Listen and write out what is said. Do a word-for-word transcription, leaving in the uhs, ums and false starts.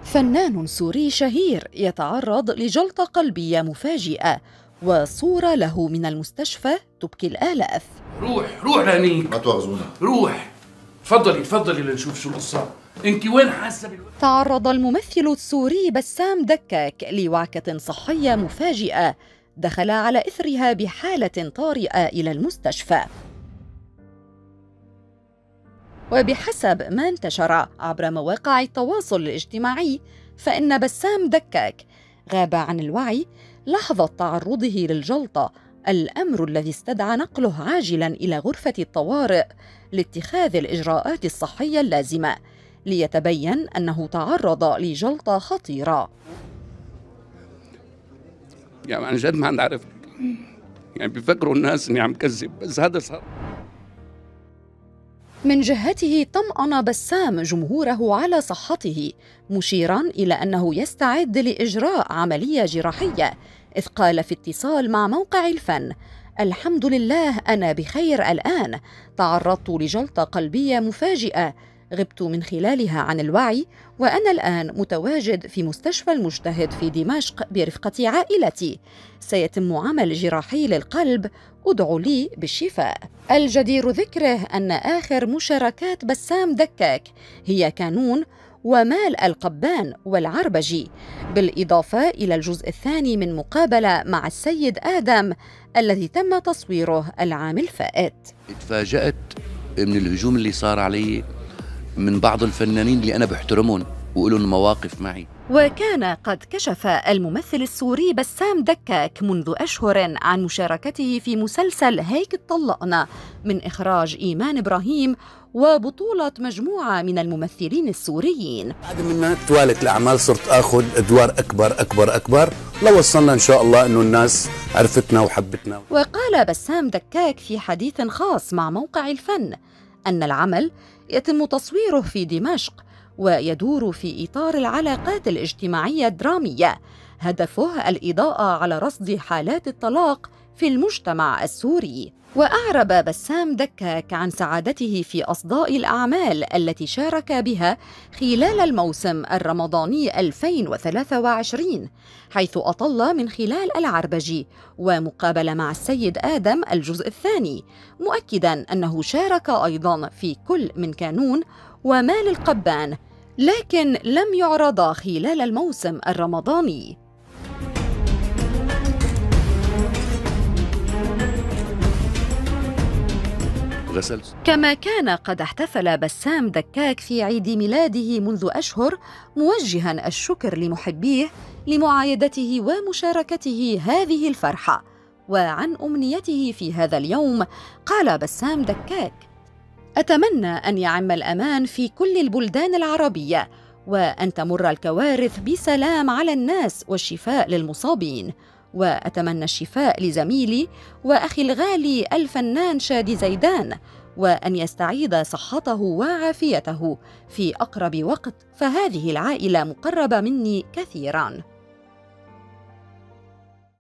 فنان سوري شهير يتعرض لجلطة قلبية مفاجئة، وصورة له من المستشفى تبكي الآلاف. روح روح لهنيك، ما تواخذونا، روح. تفضلي تفضلي لنشوف شو القصة. انت وين حاسة بالوقت؟ تعرض الممثل السوري بسام دكاك لوعكة صحية مفاجئة دخل على إثرها بحالة طارئة إلى المستشفى. وبحسب ما انتشر عبر مواقع التواصل الاجتماعي، فإن بسام دكاك غاب عن الوعي لحظة تعرضه للجلطة، الأمر الذي استدعى نقله عاجلاً إلى غرفة الطوارئ لاتخاذ الإجراءات الصحية اللازمة، ليتبين أنه تعرض لجلطة خطيرة. يعني عن جد ما عم عرفت، يعني بيفكروا الناس إني عم كذب، بس هذا صار. من جهته طمأن بسام جمهوره على صحته، مشيراً إلى أنه يستعد لإجراء عملية جراحية، إذ قال في اتصال مع موقع الفن: الحمد لله أنا بخير الآن، تعرضت لجلطة قلبية مفاجئة غبت من خلالها عن الوعي، وأنا الآن متواجد في مستشفى المجتهد في دمشق برفقة عائلتي، سيتم عمل جراحي للقلب، أدعو لي بالشفاء. الجدير ذكره أن آخر مشاركات بسام دكاك هي كانون ومال القبان والعربجي، بالإضافة إلى الجزء الثاني من مقابلة مع السيد آدم الذي تم تصويره العام الفائت. تفاجأت من الهجوم اللي صار علي من بعض الفنانين اللي أنا بحترمهم وقولون مواقف معي. وكان قد كشف الممثل السوري بسام دكاك منذ أشهر عن مشاركته في مسلسل هيك اتطلقنا من إخراج إيمان إبراهيم وبطولة مجموعة من الممثلين السوريين. بعد منا توالت الأعمال صرت أخذ أدوار أكبر أكبر أكبر لو وصلنا إن شاء الله أنه الناس عرفتنا وحبتنا. وقال بسام دكاك في حديث خاص مع موقع الفن أن العمل يتم تصويره في دمشق ويدور في إطار العلاقات الاجتماعية الدرامية، هدفه الإضاءة على رصد حالات الطلاق في المجتمع السوري. وأعرب بسام دكاك عن سعادته في أصداء الأعمال التي شارك بها خلال الموسم الرمضاني ألفين وثلاثة وعشرين، حيث أطل من خلال العربجي ومقابلة مع السيد آدم الجزء الثاني، مؤكداً أنه شارك أيضاً في كل من كانون ومال القبان، لكن لم يعرضا خلال الموسم الرمضاني. غسلت. كما كان قد احتفل بسام دكاك في عيد ميلاده منذ أشهر، موجها الشكر لمحبيه لمعايدته ومشاركته هذه الفرحة. وعن أمنيته في هذا اليوم قال بسام دكاك: أتمنى أن يعم الأمان في كل البلدان العربية، وأن تمر الكوارث بسلام على الناس والشفاء للمصابين، وأتمنى الشفاء لزميلي وأخي الغالي الفنان شادي زيدان، وأن يستعيد صحته وعافيته في أقرب وقت، فهذه العائلة مقربة مني كثيراً.